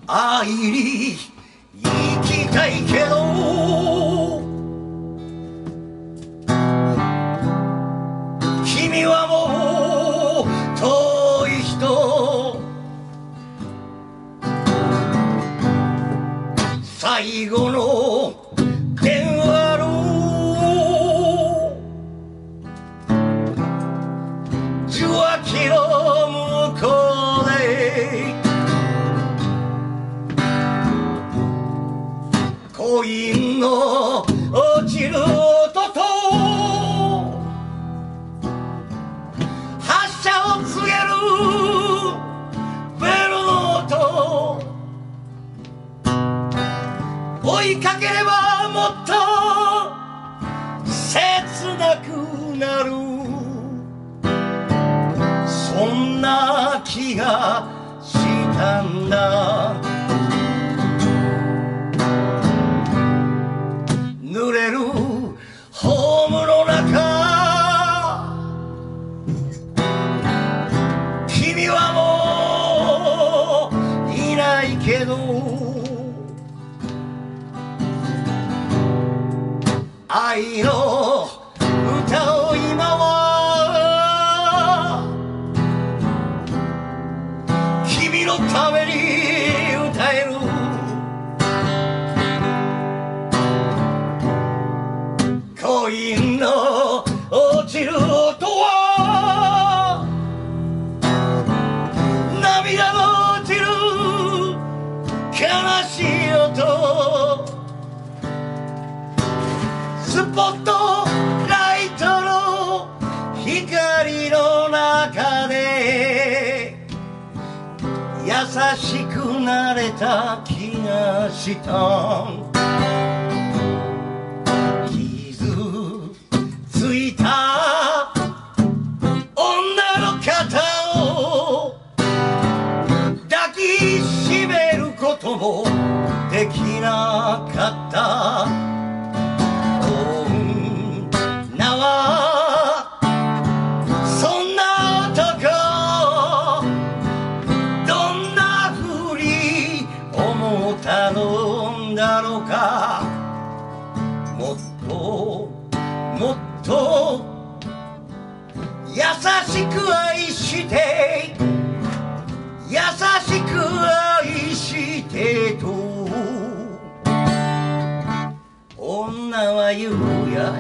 愛に生きたいけど君はもう遠い人最後の電話の受話器の向こうでコインの落ちる音と発車を告げるベルの音追いかければもっと切なくなるそんな気がしたんだ濡れるホームの中君はもういないけど愛の歌を今は君のために歌えるコインの落ちる音は涙の落ちる悲しい音スポットライトの光の中で優しくなれた気がしたついた女の肩を抱きしめることもできなかった女はそんな男どんなふうに思ったのだろうかもっと優しく愛して優しく愛してと女は言うや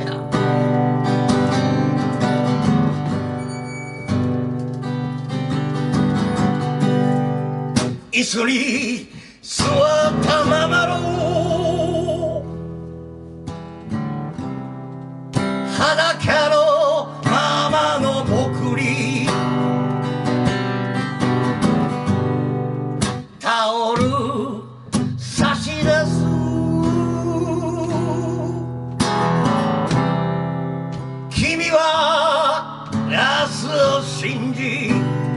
椅子に座ったままの裸のままの僕にタオル差し出す君は明日を信じ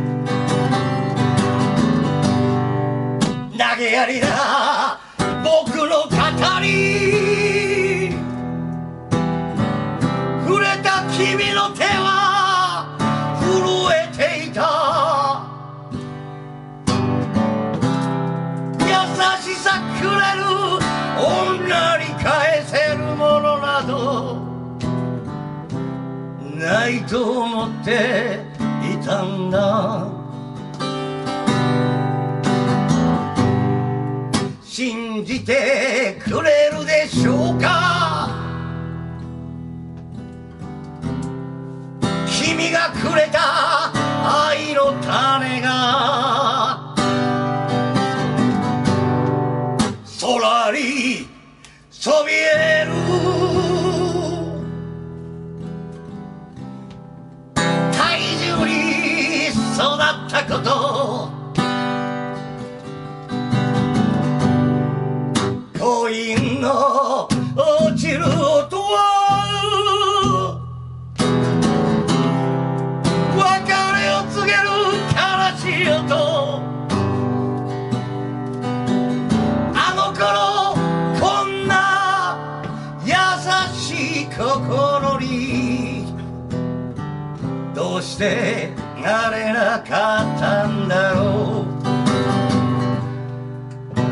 投げやりな僕の肩に触れた君の手は震えていた優しさくれる女に返せるものなどないと思っていたんだ信じてくれるでしょうか君がくれた愛の種が空にそびえる体重に育ったことコインの落ちる音は別れを告げる悲しい音あの頃こんな優しい心にどうしてなれなかったんだろう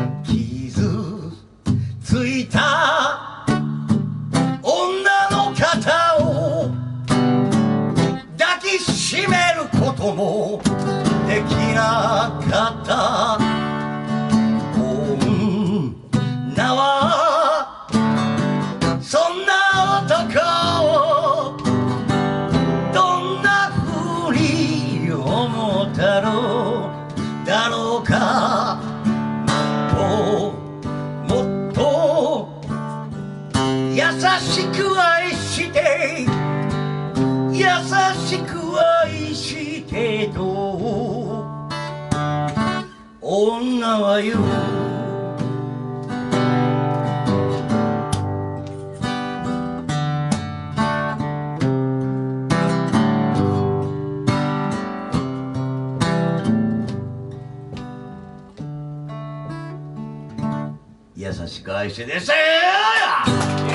もできなかった女はそんな男をどんなふうに思ったのだろうかもっと優しく愛して優しく愛してと女は言う優しく愛してですよ